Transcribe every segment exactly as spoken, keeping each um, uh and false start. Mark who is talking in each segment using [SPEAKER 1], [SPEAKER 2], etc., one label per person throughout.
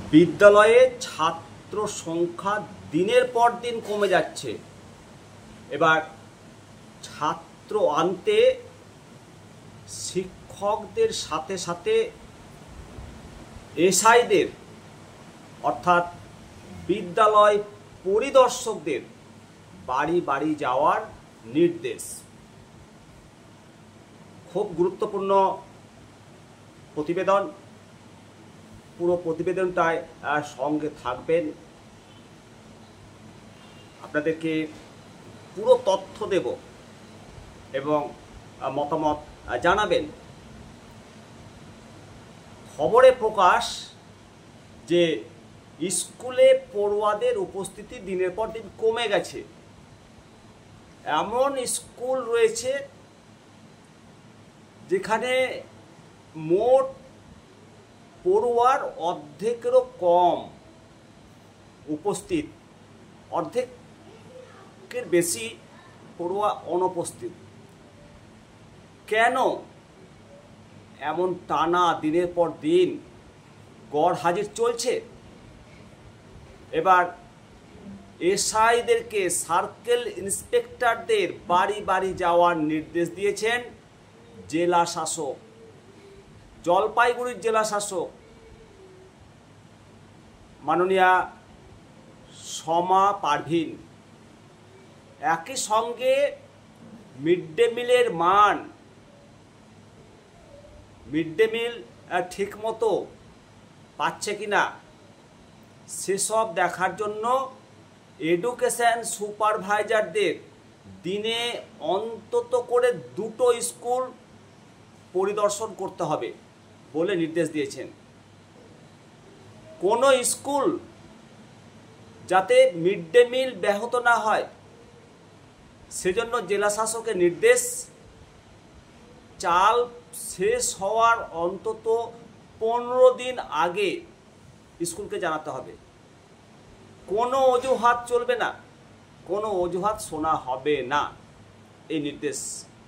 [SPEAKER 1] বিদ্যালয়ে ছাত্র সংখ্যা দিনের পর দিন কমে যাচ্ছে। এবার ছাত্র আনতে শিক্ষকদের সাথে সাথে এসআইদের অর্থাৎ বিদ্যালয় পরিদর্শকদের বাড়ি বাড়ি যাওয়ার নির্দেশ। খুব গুরুত্বপূর্ণ প্রতিবেদন। পুরো প্রতিবেদনটায় সঙ্গে থাকবেন, আপনাদেরকে পুরো তথ্য দেব এবং মতামত জানাবেন। খবরে প্রকাশ যে স্কুলে পড়ুয়াদের উপস্থিতি দিনের পর দিন কমে গেছে। এমন স্কুল রয়েছে যেখানে মোট পড়ুয়ার অর্ধেকেরও কম উপস্থিত, অর্ধেকের বেশি পড়ুয়া অনুপস্থিত। কেন এমন টানা দিনের পর দিন গড় হাজির চলছে? এবার এসআইদেরকে, সার্কেল ইন্সপেক্টরদের বাড়ি বাড়ি যাওয়ার নির্দেশ দিয়েছেন জেলা শাসক, জলপাইগুড়ির জেলা শাসক মাননীয়া সমা পারভিন। একই সঙ্গে মিড ডে মিলের মান, মিড ডে মিল ঠিক মতো পাচ্ছে কিনা সেসব দেখার জন্য এডুকেশন সুপারভাইজারদের দিনে অন্তত করে দুটো স্কুল পরিদর্শন করতে হবে বলে নির্দেশ দিয়েছেন। কোনো স্কুল যাতে মিড ডে মিল ব্যাহত না হয় সেজন্য জেলা শাসকের নির্দেশ, চাল শেষ হওয়ার অন্তত পনেরো দিন আগে স্কুলকে জানাতে হবে। কোনো অজুহাত চলবে না, কোনো অজুহাত শোনা হবে না, এই নির্দেশ।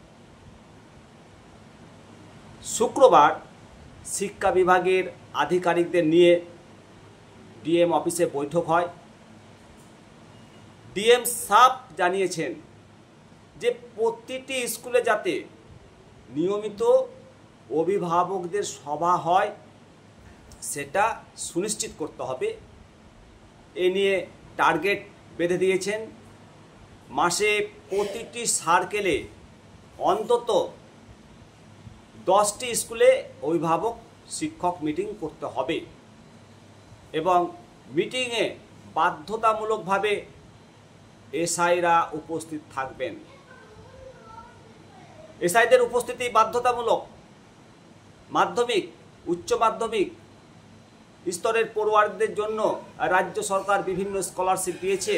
[SPEAKER 1] শুক্রবার শিক্ষা বিভাগের আধিকারিকদের নিয়ে ডিএম অফিসে বৈঠক হয়। ডিএম সাফ জানিয়েছেন যে প্রতিটি স্কুলে যাতে নিয়মিত অভিভাবকদের সভা হয় সেটা সুনিশ্চিত করতে হবে। এ নিয়ে টার্গেট বেঁধে দিয়েছেন। মাসে প্রতিটি সার্কেলে অন্তত দশটি স্কুলে অভিভাবক শিক্ষক মিটিং করতে হবে এবং মিটিংয়ে বাধ্যতামূলকভাবে এসআইরা উপস্থিত থাকবেন। এসআইদের উপস্থিতি বাধ্যতামূলক। মাধ্যমিক, উচ্চ মাধ্যমিক স্তরের পড়ুয়াদের জন্য রাজ্য সরকার বিভিন্ন স্কলারশিপ দিয়েছে,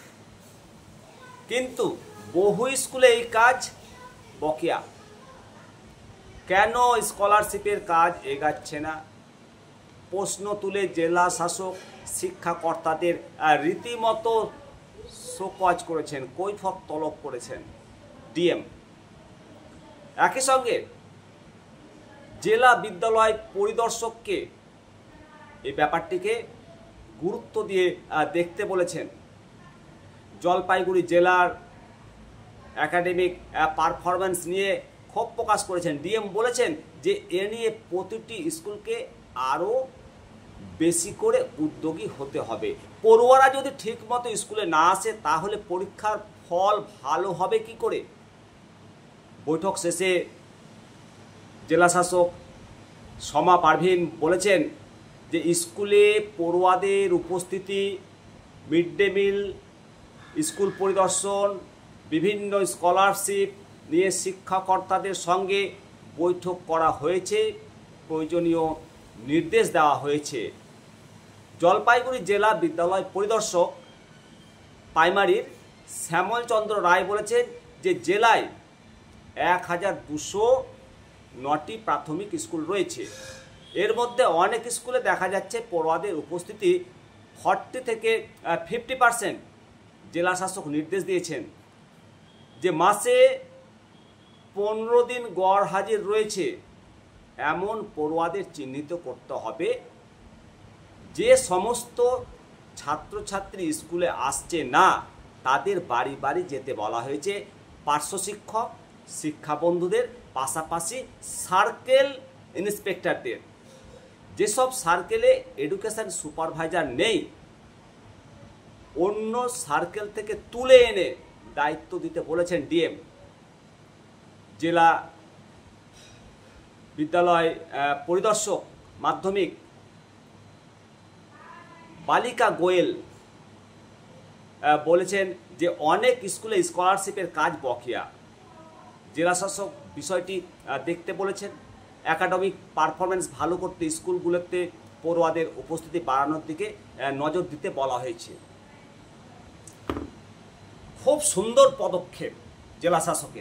[SPEAKER 1] কিন্তু বহু স্কুলে এই কাজ বকেয়া। কেন স্কলারশিপের কাজ এগাচ্ছে না? প্রশ্ন তুলে জেলা শাসক শিক্ষাকর্তাদের রীতিমতো শোকজ করেছেন, কৈফিয়ত তলব করেছেন ডিএম। একই সঙ্গে জেলা বিদ্যালয় পরিদর্শককে এই ব্যাপারটিকে গুরুত্ব দিয়ে দেখতে বলেছেন। জলপাইগুড়ি জেলার একাডেমিক পারফরম্যান্স নিয়ে ক্ষোভ প্রকাশ করেছেন ডিএম। বলেছেন যে এ নিয়ে প্রতিটি স্কুলকে আরও বেশি করে উদ্যোগী হতে হবে। পড়ুয়ারা যদি ঠিকমতো স্কুলে না আসে তাহলে পরীক্ষার ফল ভালো হবে কি করে? বৈঠক শেষে জেলা শাসক সমা পারভিন বলেছেন যে স্কুলে পড়ুয়াদের উপস্থিতি, মিড ডে মিল, স্কুল পরিদর্শন, বিভিন্ন স্কলারশিপ নিয়ে শিক্ষাকর্তাদের সঙ্গে বৈঠক করা হয়েছে, প্রয়োজনীয় নির্দেশ দেওয়া হয়েছে। জলপাইগুড়ি জেলা বিদ্যালয় পরিদর্শক প্রাইমারির শ্যামল চন্দ্র রায় বলেছেন যে জেলায় এক হাজার দুশো নটি প্রাথমিক স্কুল রয়েছে। এর মধ্যে অনেক স্কুলে দেখা যাচ্ছে পড়ুয়াদের উপস্থিতি ফর্টি থেকে ফিফটি পার্সেন্ট। জেলা শাসক নির্দেশ দিয়েছেন যে মাসে পনেরো দিন গড় হাজির রয়েছে এমন পড়ুয়াদের চিহ্নিত করতে হবে যে সমস্ত ছাত্রছাত্রী স্কুলে আসছে না তাদের বাড়ি বাড়ি যেতে বলা হয়েছে পার্শ্ব শিক্ষক, শিক্ষা বন্ধুদের, পাশাপাশি সার্কেল ইন্সপেক্টরদের। যেসব সার্কেলে এডুকেশন সুপারভাইজার নেই, অন্য সার্কেল থেকে তুলে এনে দায়িত্ব দিতে বলেছেন ডিএম। জেলা বিদ্যালয় পরিদর্শক মাধ্যমিক বালিকা গোয়েল বলেছেন যে অনেক স্কুলে স্কলারশিপের কাজ বকেয়া। জেলাশাসক বিষয়টি দেখতে বলেছেন। একাডেমিক পারফরমেন্স ভালো করতে স্কুলগুলোতে পড়ুয়াদের উপস্থিতি বাড়ানোর দিকে নজর দিতে বলা হয়েছে। খুব সুন্দর পদক্ষেপ জেলাশাসকের।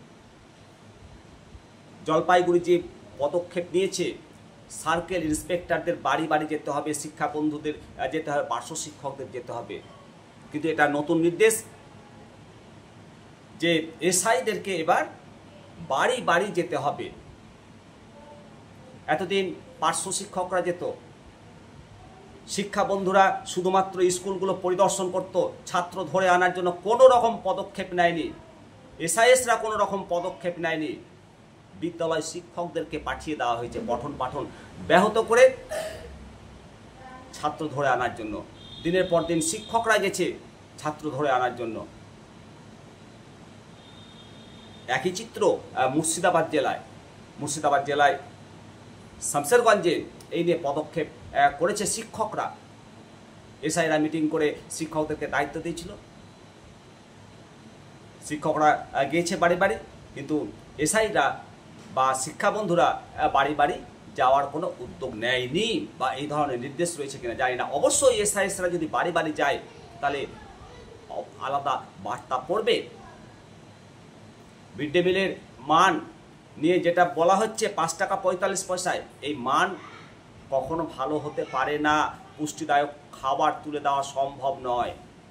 [SPEAKER 1] জলপাইগুড়ি যে পদক্ষেপ নিয়েছে, সার্কেল ইন্সপেক্টরদের বাড়ি বাড়ি যেতে হবে, শিক্ষা বন্ধুদের যেতে হবে, পার্শ্ব শিক্ষকদের যেতে হবে, কিন্তু এটা নতুন নির্দেশ যে এসআইদেরকে এবার বাড়ি বাড়ি যেতে হবে। এতদিন পার্শ্ব শিক্ষকরা যেত, শিক্ষা বন্ধুরা শুধুমাত্র স্কুলগুলো পরিদর্শন করত, ছাত্র ধরে আনার জন্য কোনো রকম পদক্ষেপ নেয়নি, এসআইএসরা কোনো রকম পদক্ষেপ নেয়নি। বিদ্যালয় শিক্ষকদেরকে পাঠিয়ে দেওয়া হয়েছে পঠন পাঠন ব্যাহত করে ছাত্র ধরে আনার জন্য। দিনের পর দিন শিক্ষকরা গেছে ছাত্র ধরে আনার জন্য। একই চিত্র মুর্শিদাবাদ জেলায় মুর্শিদাবাদ জেলায় শামশেরগঞ্জে এই নিয়ে পদক্ষেপ করেছে শিক্ষকরা। এসআইরা মিটিং করে শিক্ষকদেরকে দায়িত্ব দিয়েছিল, শিক্ষকরা গিয়েছে বাড়ি বাড়ি, কিন্তু এসআইরা বা শিক্ষা বন্ধুরা বাড়ি বাড়ি যাওয়ার কোনো উদ্যোগ নেয়নি বা এই ধরনের নির্দেশ রয়েছে কিনা জানি না। অবশ্যই এসআইএসরা যদি বাড়ি বাড়ি যায় তাহলে আলাদা বার্তা পড়বে। মিড ডে মিলের মান নিয়ে যেটা বলা হচ্ছে পাঁচ টাকা পঁয়তাল্লিশ পয়সায়, এই মান কখনো ভালো হতে পারে না। পুষ্টিদায়ক খাবার তুলে দেওয়া সম্ভব নয়।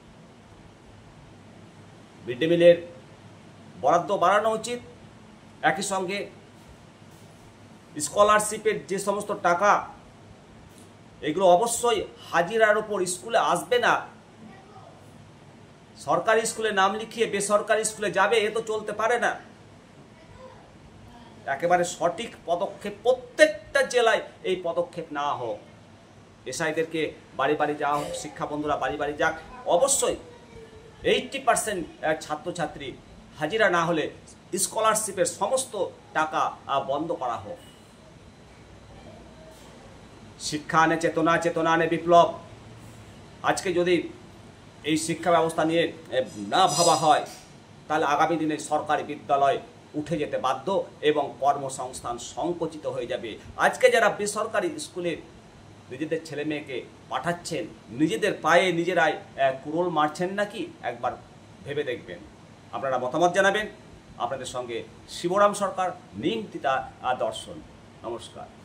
[SPEAKER 1] মিড ডে মিলের বরাদ্দ বাড়ানো উচিত। একই সঙ্গে স্কলারশিপের যে সমস্ত টাকা, এগুলো অবশ্যই হাজিরার ওপর স্কুলে আসবে না। সরকারি স্কুলে নাম লিখিয়ে বেসরকারি স্কুলে যাবে, এ তো চলতে পারে না। একেবারে সঠিক পদক্ষেপ প্রত্যেকটা জেলায় এই পদক্ষেপ নেওয়া হোক। এসআইদেরকে বাড়ি বাড়ি যাওয়া হোক, শিক্ষা বন্ধুরা বাড়ি বাড়ি যাক। অবশ্যই এইটটি পার্সেন্ট ছাত্রছাত্রী হাজিরা না হলে স্কলারশিপের সমস্ত টাকা বন্ধ করা হোক। শিক্ষা আনে চেতনা, চেতনা আনে বিপ্লব। আজকে যদি এই শিক্ষা ব্যবস্থা নিয়ে না ভাবা হয় তাহলে আগামী দিনে সরকারি বিদ্যালয় উঠে যেতে বাধ্য এবং কর্মসংস্থান সংকুচিত হয়ে যাবে। আজকে যারা বেসরকারি স্কুলে নিজেদের ছেলে মেয়েকে পাঠাচ্ছেন, নিজেদের পায়ে নিজেরাই কুড়োল মারছেন নাকি একবার ভেবে দেখবেন। আপনারা মতামত জানাবেন। আপনাদের সঙ্গে শিবরাম সরকার, নিমতিতা দর্শন। নমস্কার।